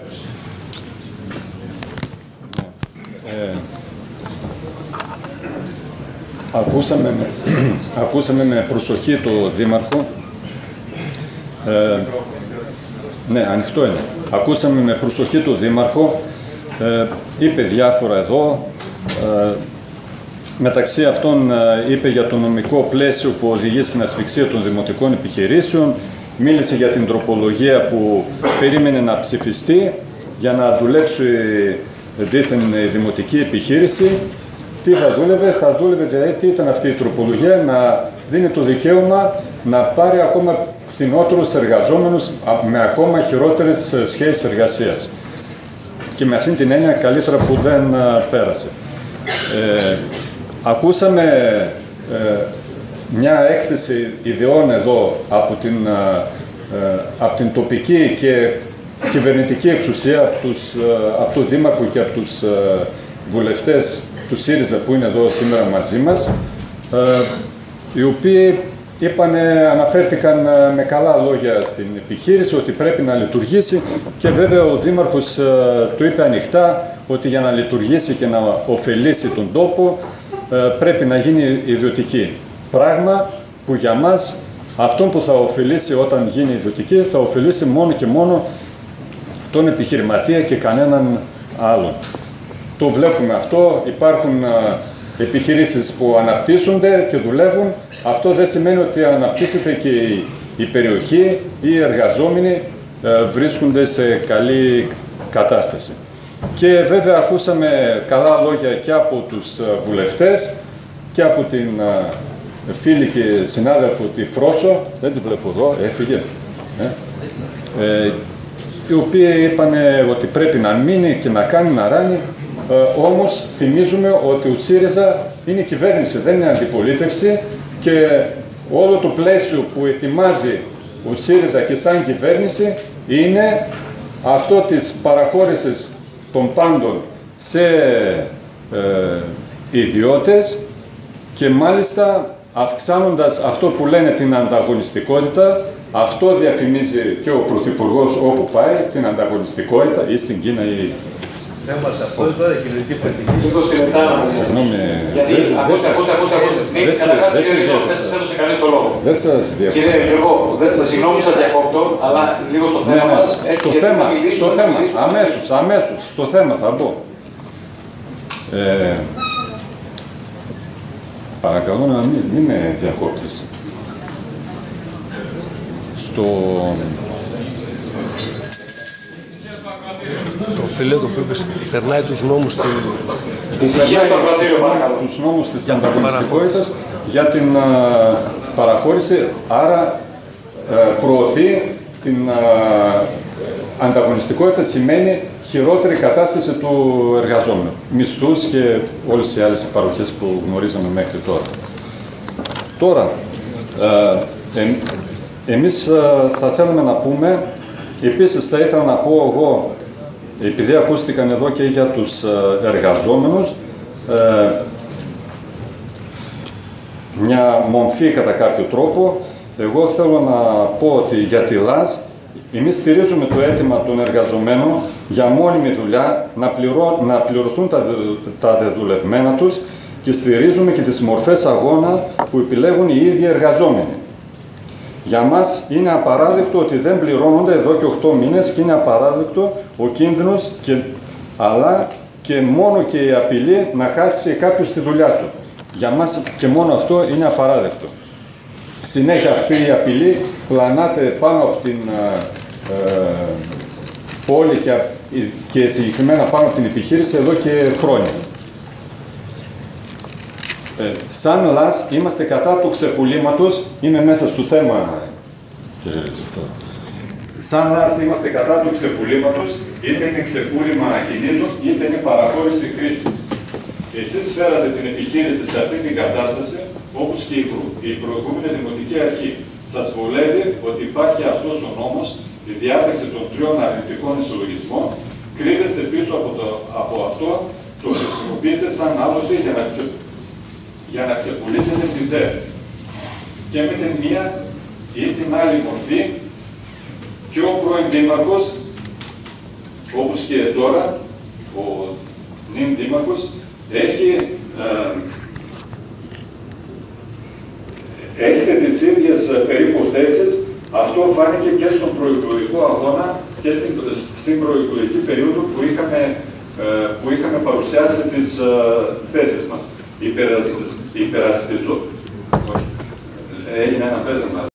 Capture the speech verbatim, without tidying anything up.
Ε, ακούσαμε, με, ακούσαμε με προσοχή το Δήμαρχο. Ε, ναι, ανοιχτό είναι. Ακούσαμε με προσοχή το Δήμαρχο. Ε, είπε διάφορα εδώ. Ε, μεταξύ αυτών ε, είπε για το νομικό πλαίσιο που οδηγεί στην ασφυξία των δημοτικών επιχειρήσεων. Μίλησε για την τροπολογία που περίμενε να ψηφιστεί για να δουλέψει δήθεν η δημοτική επιχείρηση. Τι θα δούλευε, θα δούλευε δηλαδή τι ήταν αυτή η τροπολογία, να δίνει το δικαίωμα να πάρει ακόμα φθηνότερους εργαζόμενους με ακόμα χειρότερες σχέσεις εργασίας. Και με αυτήν την έννοια καλύτερα που δεν πέρασε. Ε, ακούσαμε ε, μια έκθεση ιδεών εδώ από την, ε, από την τοπική και κυβερνητική εξουσία, από, τους, από το Δήμαρχο και από τους βουλευτές του ΣΥΡΙΖΑ που είναι εδώ σήμερα μαζί μας, οι οποίοι είπανε, αναφέρθηκαν με καλά λόγια στην επιχείρηση ότι πρέπει να λειτουργήσει και βέβαια ο Δήμαρχος του είπε ανοιχτά ότι για να λειτουργήσει και να ωφελήσει τον τόπο πρέπει να γίνει ιδιωτική. Πράγμα που για μας αυτόν που θα ωφελήσει όταν γίνει ιδιωτική θα ωφελήσει μόνο και μόνο τον επιχειρηματία και κανέναν άλλον. Το βλέπουμε αυτό, υπάρχουν α, επιχειρήσεις που αναπτύσσονται και δουλεύουν. Αυτό δεν σημαίνει ότι αναπτύσσεται και η, η περιοχή ή οι εργαζόμενοι α, βρίσκονται σε καλή κατάσταση. Και βέβαια ακούσαμε καλά λόγια και από τους α, βουλευτές και από την α, φίλη και συνάδελφο τη Φρόσο, δεν την βλέπω εδώ, έφυγε. Ε, ε, οι οποίοι είπαν ότι πρέπει να μείνει και να κάνει να ράνει, ε, όμως θυμίζουμε ότι ο ΣΥΡΙΖΑ είναι κυβέρνηση, δεν είναι αντιπολίτευση και όλο το πλαίσιο που ετοιμάζει ο ΣΥΡΙΖΑ και σαν κυβέρνηση είναι αυτό της παραχώρησης των πάντων σε ε, ιδιώτες και μάλιστα αυξάνοντας αυτό που λένε την ανταγωνιστικότητα. Αυτό διαφημίζει και ο Πρωθυπουργός όπου πάει, την ανταγωνιστικότητα ή στην Κίνα ή... Θέμα σε αυτό τώρα, κοινωνική πολιτική. Συγγνώμη, δεν σας διακόπτω. Κύριε Γιώργο, συγγνώμη σας διακόπτω, αλλά λίγο στο θέμα μας. Στο θέμα, στο θέμα, αμέσως, αμέσως, στο θέμα θα μπω. Παρακαλώ να μην, μην με διακόπτεις. Στο... Το φίλε το που είπες, περνάει τους νόμους του... Περνάει τους νόμους της ανταγωνιστικότητας για την α, παραχώρηση, άρα α, προωθεί την α, ανταγωνιστικότητα, σημαίνει χειρότερη κατάσταση του εργαζόμενου. Μισθούς και όλες οι άλλες παροχές που γνωρίζαμε μέχρι τώρα. Τώρα, α, ε, εμείς θα θέλουμε να πούμε, επίσης θα ήθελα να πω εγώ, επειδή ακούστηκαν εδώ και για τους εργαζόμενους, μια μομφή κατά κάποιο τρόπο, εγώ θέλω να πω ότι για τη ΛΑΣ, εμείς στηρίζουμε το αίτημα των εργαζομένων για μόνιμη δουλειά, να, πληρώ, να πληρωθούν τα, τα δεδουλευμένα τους και στηρίζουμε και τις μορφές αγώνα που επιλέγουν οι ίδιοι εργαζόμενοι. Για μας είναι απαράδεκτο ότι δεν πληρώνονται εδώ και οκτώ μήνες και είναι απαράδεκτο ο κίνδυνος, και, αλλά και μόνο και η απειλή να χάσει κάποιος τη δουλειά του. Για μας και μόνο αυτό είναι απαράδεκτο. Συνέχεια αυτή η απειλή πλανάται πάνω από την ε, ε, πόλη και, και συγκεκριμένα πάνω από την επιχείρηση εδώ και χρόνια. Ε, σαν ΛΑΣ είμαστε κατά του ξεπουλήματος, είμαι μέσα στο θέμα. Σαν ΛΑΣ είμαστε κατά του ξεπουλήματος, είτε είναι ξεπούλημα ακινήτων, είτε είναι παραχώρηση χρήσης. Εσείς φέρατε την επιχείρηση σε αυτή την κατάσταση, όπως και η, προ... η προηγούμενη Δημοτική Αρχή. Σας βολεύει ότι υπάρχει αυτός ο νόμος, η διάταξη των τριών αρνητικών ισολογισμών, κρύβεστε πίσω από, το... από αυτό, το χρησιμοποιείτε σαν άλοθη για να ξε... για να ξεπουλήσετε την ΤΕΠ. Και με την μία ή την άλλη μορφή, και ο πρώην Δήμαρχος όπως και τώρα, ο νυν δήμαρχος έχει, ε, έχετε τις ίδιες περίπου θέσεις. Αυτό φάνηκε και στον προεκλογικό αγώνα και στην, στην προεκλογική περίοδο που είχαμε, ε, που είχαμε παρουσιάσει τις ε, θέσεις μας. Υπερασπιζό. Έγινε ένα πέτρεμα.